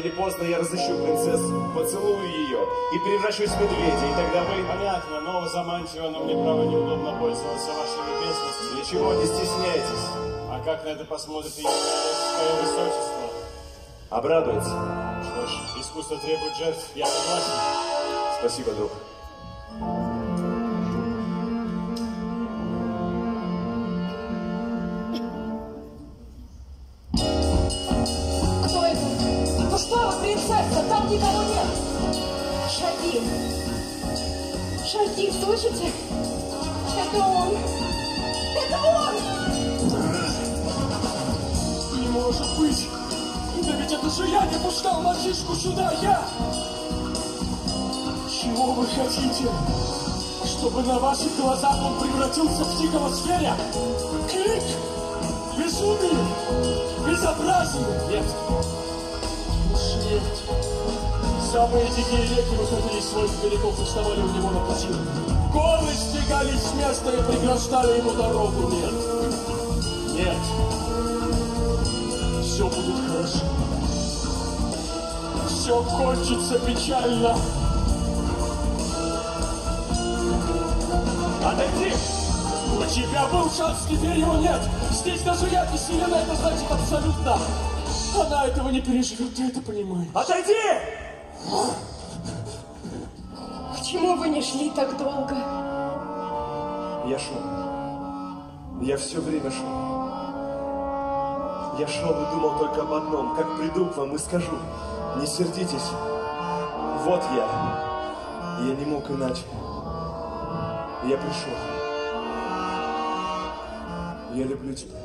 или поздно я разыщу принцессу, поцелую ее и превращусь в медведя, и тогда вы... Понятно, ново заманчиво, но мне, право, неудобно пользоваться вашей любезностью. Ничего, не стесняйтесь. А как на это посмотрит ее велическое высочество? Обрадуется. Что ж, искусство требует жертв, я согласен. Спасибо, друг. Кто это? Ну что вы, принцесса, там никого нет. Шаги. Шаги, слышите? Это он. Это он! Не может быть! Да ведь это же я не пускал мальчишку сюда, я! Чего вы хотите? Чтобы на ваших глазах он превратился в дикого зверя? Крик! Безумие! Безобразие! Нет! Уж нет! Самые дикие реки выходили из своих берегов и вставали у него на пути. Горы стегались с места и преграждали ему дорогу. Нет! Нет! Все будет хорошо. Все кончится печально. Отойди! У тебя был шанс, теперь его нет. Здесь даже я бессилен, это значит абсолютно. Она этого не переживет, ты это понимаешь. Отойди! Почему вы не шли так долго? Я шел. Я все время шел. Я шел и думал только об одном. Как приду к вам и скажу. Не сердитесь. Вот я. Я не мог иначе. Я пришел. Я люблю тебя.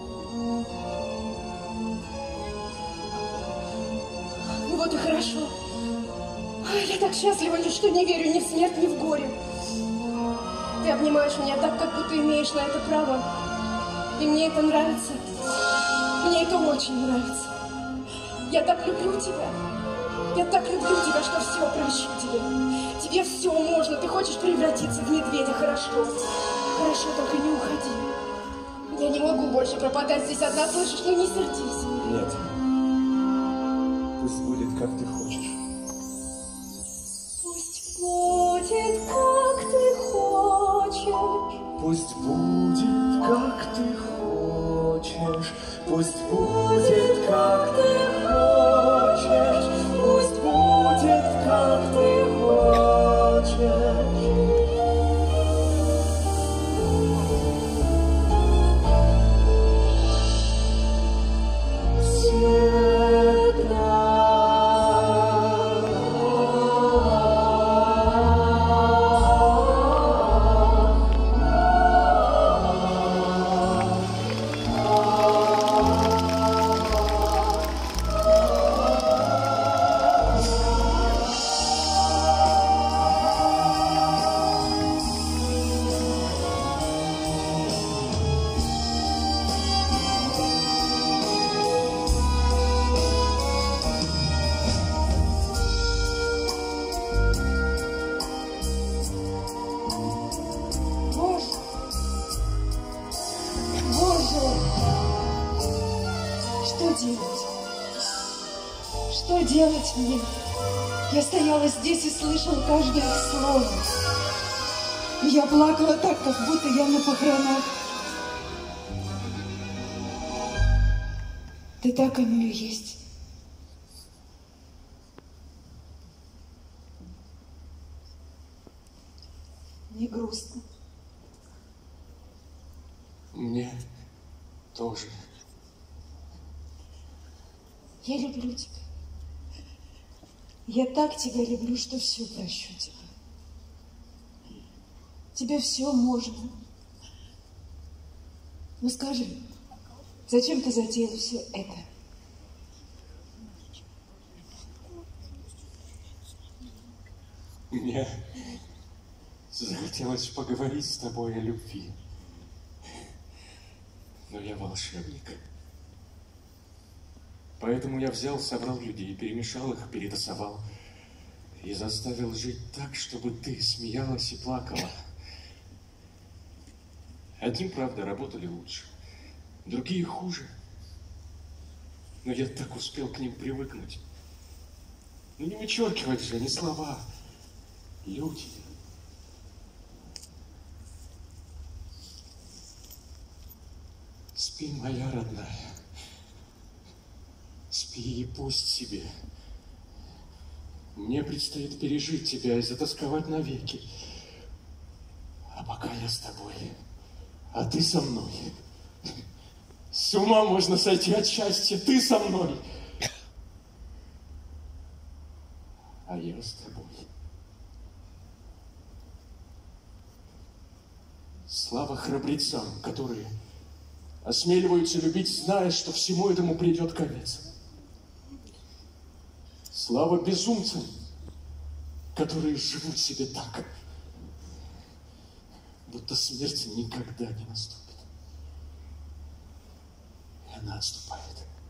Ну вот и хорошо. Ай, я так счастлива, что не верю ни в смерть, ни в горе. Ты обнимаешь меня так, как будто имеешь на это право. И мне это нравится. Мне это очень нравится. Я так люблю тебя. Я так люблю тебя, что все прощу тебе. Тебе все можно. Ты хочешь превратиться в медведя. Хорошо. Хорошо, только не уходи. Я не могу больше пропадать здесь одна, слышишь? Ну не сердись. Нет. Пусть будет, как ты хочешь. Пусть будет, как ты хочешь. Пусть будет, как ты хочешь. Пусть будет, как ты хочешь. Пусть будет, как ты хочешь. Что делать мне? Я стояла здесь и слышала каждое их слово. Я плакала так, как будто я на похоронах. Ты так оно и есть. Не грустно. Мне тоже. Я люблю тебя. Я так тебя люблю, что все прощу тебе. Тебе все можно. Ну скажи, зачем ты затеял все это? Мне захотелось поговорить с тобой о любви. Но я волшебник. Поэтому я взял, собрал людей, перемешал их, перетасовал и заставил жить так, чтобы ты смеялась и плакала. Одни, правда, работали лучше, другие хуже. Но я так успел к ним привыкнуть. Ну не вычеркивать же, не слова. Люди. Спи, моя родная. Спи и пусть себе. Мне предстоит пережить тебя и затасковать навеки. А пока я с тобой, а ты со мной. С ума можно сойти от счастья, ты со мной. А я с тобой. Слава храбрецам, которые осмеливаются любить, зная, что всему этому придет конец. Слава безумцам, которые живут себе так, будто смерть никогда не наступит. И она отступает.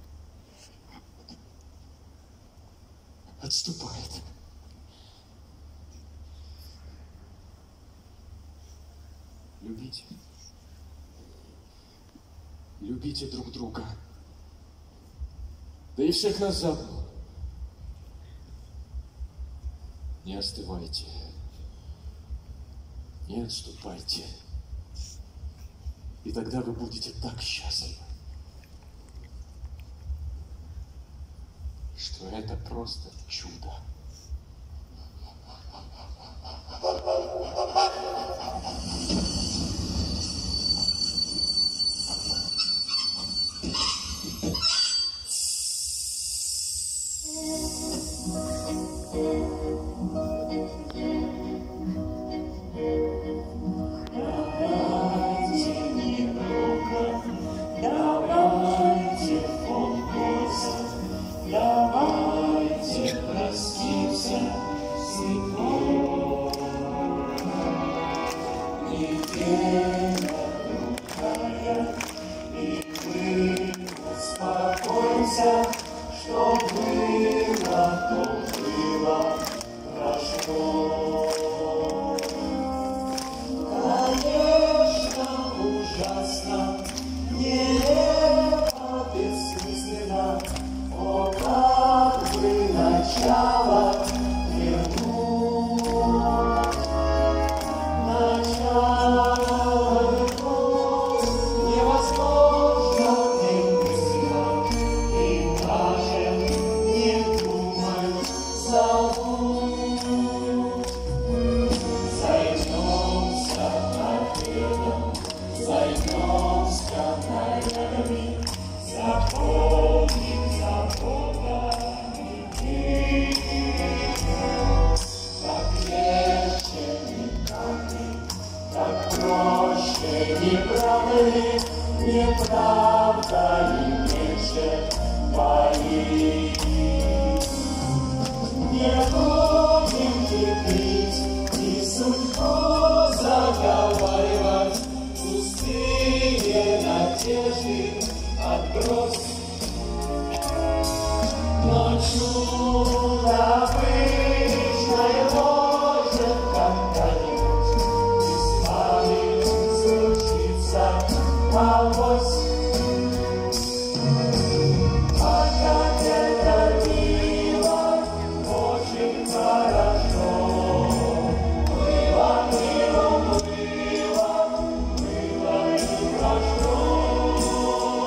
Отступает. Любите. Любите друг друга. Да и всех нас заодно. Не остывайте. Не отступайте. И тогда вы будете так счастливы, что это просто чудо.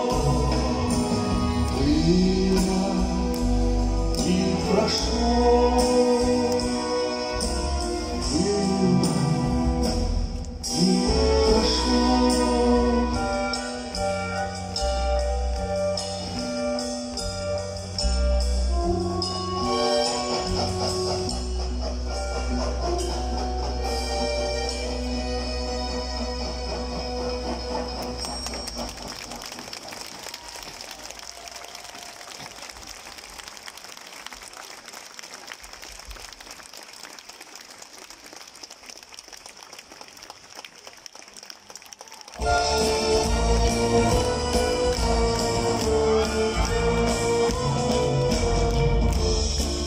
Прошло.